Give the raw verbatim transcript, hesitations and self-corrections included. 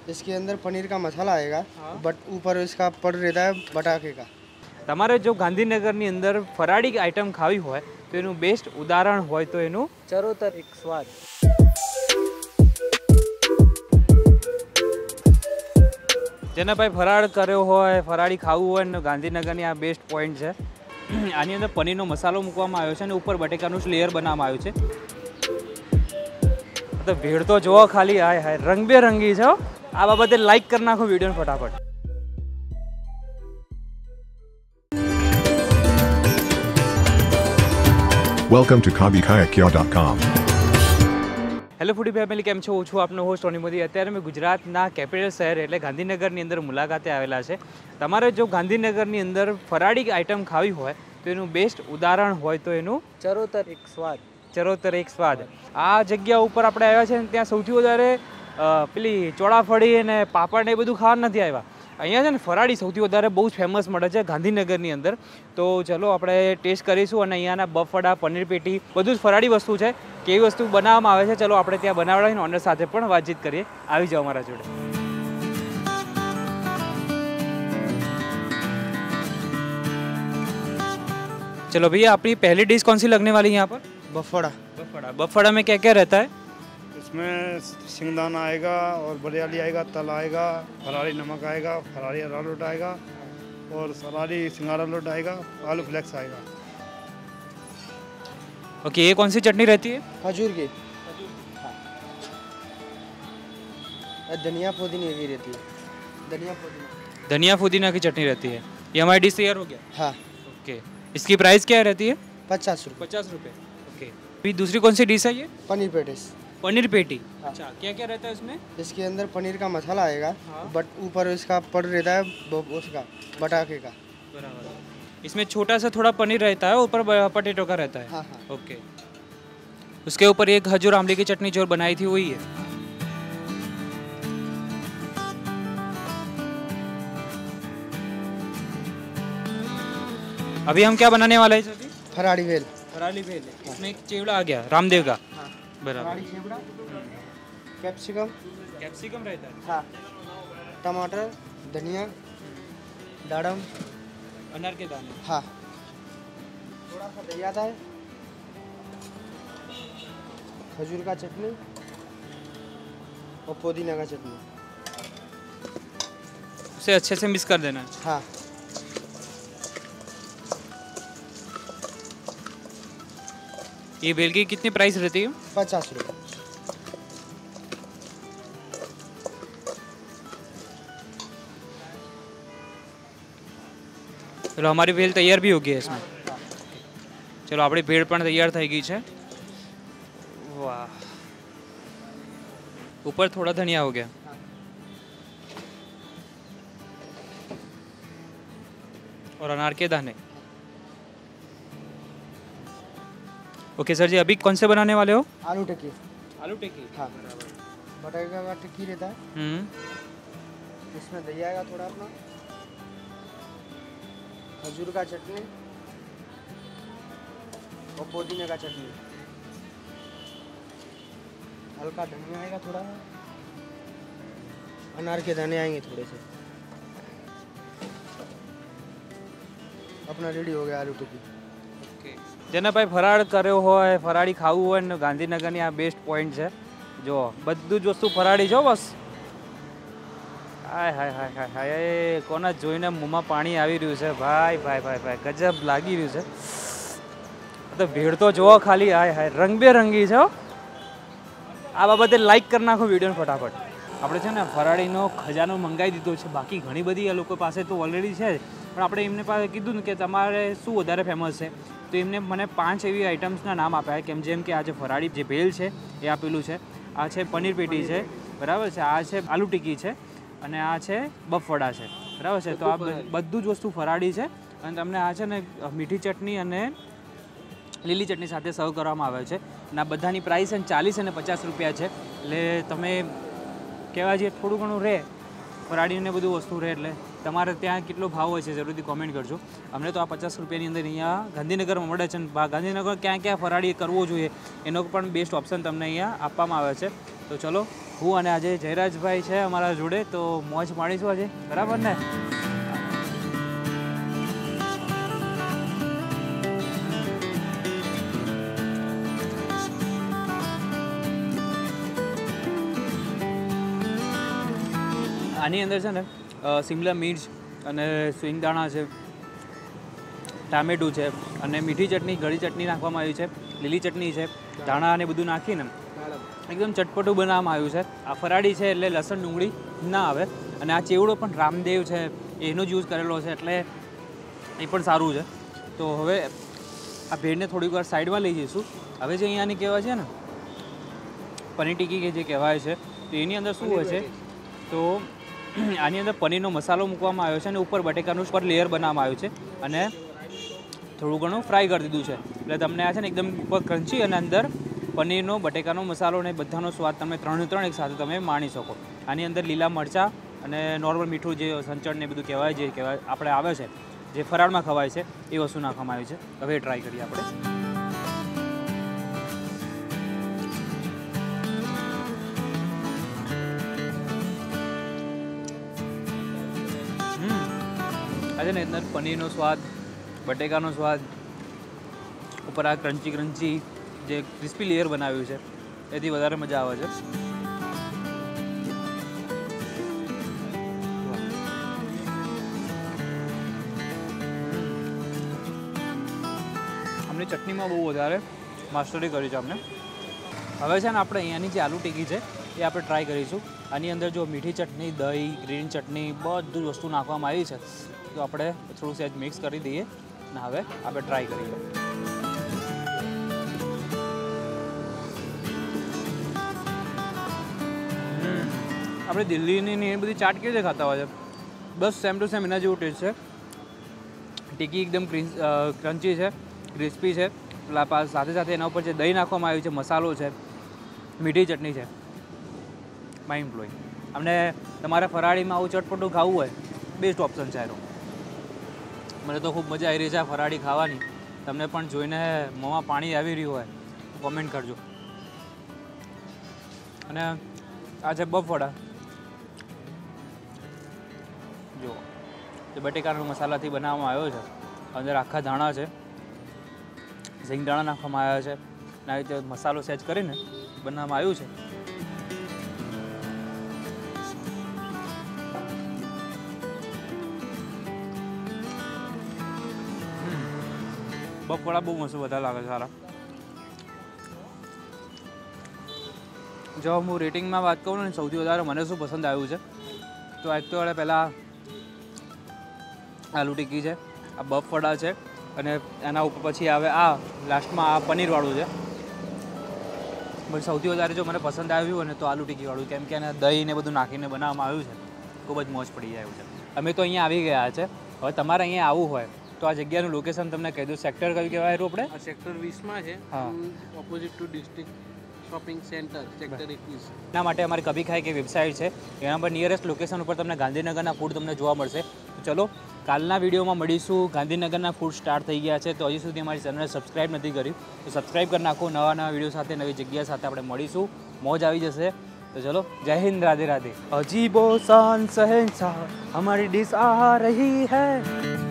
इसके अंदर पनीर का मसाला आएगा, बट ऊपर इसका पड़ रहता है बटाके का। તમારે જો ગાંધીનગરની અંદર ફરાળી આઈટમ ખાવી હોય તો એનું બેસ્ટ ઉદાહરણ હોય તો એનું ચરોતર એક સ્વાદ। જેને ભાઈ ફરાળ કર્યો હોય, ફરાળી ખાવું હોય ને ગાંધીનગરની આ બેસ્ટ પોઈન્ટ છે। આની અંદર પનીરનો મસાલો મૂકવામાં આવ્યો છે અને ઉપર બટેકાનું લેયર બનાવવામાં આવ્યું છે। તો ભીડ તો જોવો ખાલી, હાય હાય રંગબેરંગી છે। આ બાબતે લાઈક કરી નાખો વિડીયોને ફટાફટ। Welcome to kabi kayakya dot com. Hello foodie family, કેમ છો? હું છું આપનો હોસ્ટ ટોની મોદી। અત્યારે મેં ગુજરાતના કેપિટલ શહેર એટલે ગાંધીનગરની અંદર મુલાકાતે આવેલા છે। તમારે જો ગાંધીનગરની અંદર ફરાળી આઈટમ ખાવી હોય તો એનું બેસ્ટ ઉદાહરણ હોય તો એનું ચરોતર એક સ્વાદ। ચરોતર એક સ્વાદ આ જગ્યા ઉપર આપણે આવ્યા છે। ત્યાં સૌથી વધારે પેલી ચોળાફળી અને પાપડ ને એ બધું ખાવા નથી આવ્યા। અહીંયા છે ને ફરાળી સૌથી વધારે બહુ જ ફેમસ મળે છે ગાંધીનગરની અંદર। તો ચલો આપણે ટેસ્ટ કરીશું અને અહીંયાના બફડા, પનીર પેટી બધું જ ફરાળી વસ્તુ છે। કેવી વસ્તુ બનાવવામાં આવે છે ચલો આપણે ત્યાં બનાવડાવીને ઓનર સાથે પણ વાતચીત કરીએ। આવી જાઓ અમારા જોડે। चलो भैया, अपनी पहली डिश कौन सी लगने वाली है यहाँ पर? बफड़ा। बफड़ा। बफड़ा में क्या क्या रहता है? इसमें सिंगदाना आएगा और बरियाली आएगा, तल आएगा, फरारी नमक आएगा, फरारी अरारोट आएगा और फरारी सिंगारा लोट आएगा, आलू फ्लेक्स आएगा। ओके, ये कौन सी चटनी रहती है? खजूर की। धनिया पुदीना की रहती है। धनिया पुदीना धनिया पुदीना की चटनी रहती है। ये हमारी डिश तैयार हो गया। हाँ। ओके, इसकी प्राइस क्या रहती है? पचास रुपये। पचास रुपये। ओके, अभी दूसरी कौन सी डिश है ये? पनीर पेटिस। पनीर पेटी। अच्छा, क्या क्या रहता है इसमें? इसके अंदर पनीर का मसाला आएगा, बट ऊपर इसका पड़ रहता है उसका बटाके का। बराबर। इसमें छोटा सा थोड़ा पनीर रहता है, ऊपर पटेटो का रहता है। हाँ हाँ। ओके, उसके ऊपर एक खजूर आमले की चटनी जो बनाई थी वही है। अभी हम क्या बनाने वाले हैं सर? फराड़ी भेल। फराली भेल। इसमें एक चिवड़ा आ गया रामदेव का। हाँ। बराबर। कैप्सिकम। कैप्सिकम रहता है। हाँ। टमाटर, धनिया, दाड़म, अनार के दाने। हाँ। थोड़ा सा दही आता है, खजूर का चटनी और पुदीना का चटनी। उसे अच्छे से मिक्स कर देना है। हाँ। ये भेल की कितनी प्राइस रहती है? पचास रुपये। चलो हमारी भेल तैयार भी हो गई है इसमें। चलो अपनी भेल पण तैयार થઈ ગઈ છે। वाह, ऊपर थोड़ा धनिया हो गया। और अनार के दाने। ओके सर जी, अभी कौन से बनाने वाले हो? आलू टिक्की। आलू टिक्की। हाँ। बटाके का टिक्की रहता है। हम्म। इसमें दही आएगा थोड़ा अपना, खजूर का चटनी और पुदीने का चटनी, हल्का धनिया आएगा थोड़ा, अनार के दाने आएंगे थोड़े से। अपना रेडी हो गया आलू टिक्की। ओके, જેને ભાઈ ફરાળ કર્યો હોય, ફરાળી ખાવું હોય ને ગાંધીનગરની આ બેસ્ટ પોઈન્ટ છે। જો બધું જ વસ્તુ ફરાળી છો બસ। હાય હાય હાય હાય હાય, કોના જોઈને મોંમાં પાણી આવી રહ્યું છે ભાઈ ભાઈ ભાઈ ભાઈ, ગજબ લાગી રહ્યું છે। તો ભીડ તો જોવો ખાલી, હાય હાય રંગબેરંગી છે। આ બાબતે લાઈક કરી નાખો વિડીયોને ફટાફટ। આપણે છે ને ફરાળીનો ખજાનો મંગાવી દીધો છે। બાકી ઘણી બધી એ લોકો પાસે તો ઓલરેડી છે, પણ આપણે એમને પાસે કીધું ને કે તમારે શું વધારે ફેમસ છે, તો એમને મને પાંચ એવી આઇટમ્સના નામ આપ્યા। કેમ જેમ કે આ જે ફરાળી જે ભેલ છે એ આપેલું છે, આ છે પનીર પેટી છે, બરાબર છે, આ છે આલુ ટિક્કી છે અને આ છે બફડા છે, બરાબર છે। તો આ બધું જ વસ્તુ ફરાળી છે અને તમને આ છે ને મીઠી ચટણી અને લીલી ચટણી સાથે સર્વ કરવામાં આવે છે। અને આ બધાની પ્રાઇસ છે ચાલીસ અને પચાસ રૂપિયા છે। એટલે તમે કહેવા જઈએ થોડું ઘણું રહે, ફરાળીને બધું વસ્તુ રહે એટલે તમારે ત્યાં કેટલો ભાવ હોય છે જરૂરથી કોમેન્ટ કરજો. અમને તો આ પચાસ રૂપિયાની અંદર અહીંયા ગાંધીનગરમાં મળે છે. ગાંધીનગર ક્યાં ક્યાં ફરાળી કરવો જોઈએ એનો પણ બેસ્ટ ઓપ્શન તમને અહીંયા આપવામાં આવે છે. તો ચલો, હું અને આજે જયરાજભાઈ છે અમારા જોડે, તો મોજ માણીશું આજે, બરાબર ને? આની અંદર છે ને શિમલા મિર્ચ અને સિંગદાણા છે, ટામેટું છે અને મીઠી ચટણી, ગળી ચટણી નાખવામાં આવી છે, લીલી ચટણી છે, ધાણા અને બધું નાખીને એકદમ ચટપટું બનાવવામાં આવ્યું છે. આ ફરાળી છે એટલે લસણ ડુંગળી ના આવે. અને આ ચેવડો પણ રામદેવ છે એનો જ યુઝ કરેલો છે એટલે એ પણ સારું છે. તો હવે આ ભેળને થોડીક વાર સાઈડમાં લઈ જઈશું. હવે જે અહીંયાની કહેવાય છે ને પનીર ટિક્કી કે જે કહેવાય છે, તો એની અંદર શું હોય છે, તો આની અંદર પનીરનો મસાલો મૂકવામાં આવ્યો છે અને ઉપર બટેકાનું પર લેયર બનાવવામાં આવ્યું છે અને થોડું ઘણું ફ્રાય કરી દીધું છે. એટલે તમને આ છે ને એકદમ ઉપર ક્રન્ચી અને અંદર પનીરનો બટેકાનો મસાલો અને બધાનો સ્વાદ તમે ત્રણે ત્રણ એક સાથે તમે માણી શકો. આની અંદર લીલા મરચાં અને નોર્મલ મીઠું જે સંચળ ને બધું કહેવાય જે કહેવાય આપણે આવે છે જે ફરાળમાં ખવાય છે એ વસ્તુ નાખવામાં આવી છે. હવે ટ્રાય કરીએ આપણે. આજે ને અંદર પનીરનો સ્વાદ, બટેકાનો સ્વાદ, ઉપર આ ક્રન્ચી ક્રન્ચી જે ક્રિસ્પી લેયર બનાવ્યું છે એથી વધારે મજા આવે છે. અમને ચટણીમાં બહુ વધારે માસ્ટરી કરી છે અમને. હવે છે ને આપણે અહીંયાની જે આલુ ટિક્કી છે એ આપણે ટ્રાય કરીશું. આની અંદર જો મીઠી ચટણી, દહીં, ગ્રીન ચટણી બધું જ વસ્તુ નાખવામાં આવી છે. તો આપણે થોડું સહેજ મિક્સ કરી દઈએ અને હવે આપણે ટ્રાય કરીએ. આપણે દિલ્હીની એ બધી ચાટ કેવી રીતે ખાતા હોય છે, બસ સેમ ટુ સેમ એના જેવું ટેસ્ટ છે. ટિક્કી એકદમ ક્રન્ચી છે, ક્રિસ્પી છે. સાથે સાથે એના ઉપર જે દહીં નાખવામાં આવ્યું છે, મસાલો છે, મીઠી ચટણી છે, માઇન્ડ બ્લોઈંગ. અમને તમારે ફરાળીમાં આવું ચટપટું ખાવું હોય બેસ્ટ ઓપ્શન છે એનો. મને તો ખૂબ મજા આવી રહી છે આ ફરાળી ખાવાની. તમને પણ જોઈને મોંમાં પાણી આવી રહ્યું હોય તો કોમેન્ટ કરજો. અને આ છે બફવડા, જો જે બટેકાના મસાલાથી બનાવવામાં આવ્યો છે. અંદર આખા ધાણા છે, સિંગદાણા નાખવામાં આવ્યા છે અને આવી રીતે મસાલો સેજ કરીને બનાવવામાં આવ્યું છે. બફળા બહુ મસ્ત વધારે લાગે છે સારા. જો હું રેટિંગમાં વાત કરું ને સૌથી વધારે મને શું પસંદ આવ્યું છે, તો એક તો વડે પહેલાં આલુ ટિક્કી છે, આ બફળા છે અને એના ઉપર પછી આવે આ લાસ્ટમાં આ પનીરવાળું છે. પણ સૌથી વધારે જો મને પસંદ આવ્યું ને તો આલુ ટિક્કીવાળું, કેમ કે એને દહીં ને બધું નાખીને બનાવવામાં આવ્યું છે. ખૂબ જ મોજ પડી જાય છે. અમે તો અહીંયા આવી ગયા છે. હવે તમારે અહીંયા આવવું હોય તો આ જગ્યાનું લોકેશન તમને કહી દઉં. સેક્ટર કયું કહેવાય રહ્યું આપણે? આ સેક્ટર વીસમાં છે, opposite to district shopping centre, sector એકવીસ. એના માટે અમારી કભી ખાય કે વેબસાઇટ છે, એના પર નિયરેસ્ટ લોકેશન ઉપર તમને ગાંધીનગરના ફૂડ તમને જોવા મળશે. તો ચલો કાલના વિડીયોમાં મળીશું. ગાંધીનગરના ફૂડ સ્ટાર્ટ થઈ ગયા છે, તો હજી સુધી અમારી ચેનલને સબસ્ક્રાઈબ નથી કરી તો સબસ્ક્રાઈબ કરી નાખો. નવા નવા વિડીયો સાથે, નવી જગ્યા સાથે આપણે મળીશું. મોજ આવી જશે. તો ચલો, જય હિન્દ, રાધે રાધે. અજીબો શાન શહેનશાહ હમારી ડિશ આ રહી હૈ.